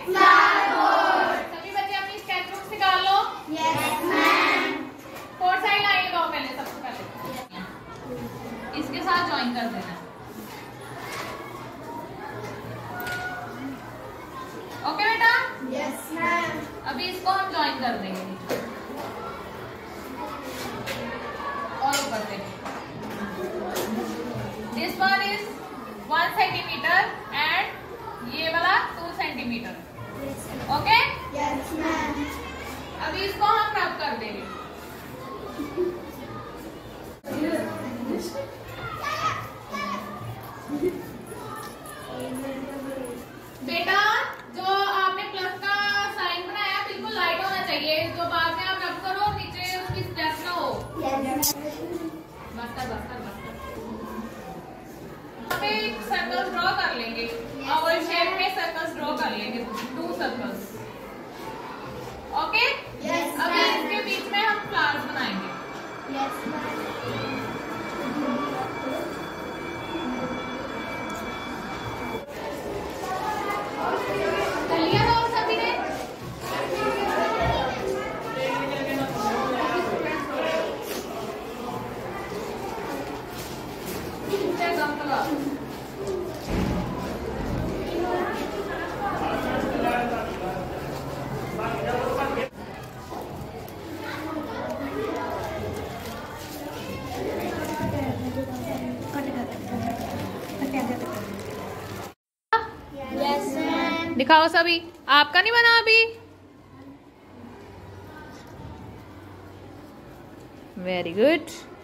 सभी बच्चे अपनी स्केच बुक निकाल लो। फोर साइड लाइन लगाओ पहले, सबसे पहले इसके साथ ज्वाइन कर देना। ओके बेटा? Yes ma'am. अभी इसको हम ज्वाइन कर देंगे और ऊपर से। This one is 1 centimetre and ये वाला 2 सेंटीमीटर। ओके? Yes ma'am. अभी इसको हम रब कर देंगे। बेटा जो आपने प्लस का साइन बनाया बिल्कुल लाइट होना चाहिए, जो बाद में आप रब करो नीचे उसकी स्टेप ना हो। बस कर। पे एक सर्कल ड्रॉ कर लेंगे, ओवल शेप में सर्कल्स ड्रॉ कर लेंगे, 2 सर्कल्स। ओके? यस। अभी इसके बीच में हम फ्लावर्स बनाएंगे। Yes ma'am. लिया ना और सभी ने? Yes ma'am. दिखाओ सभी, आपका नहीं बना अभी? Very good.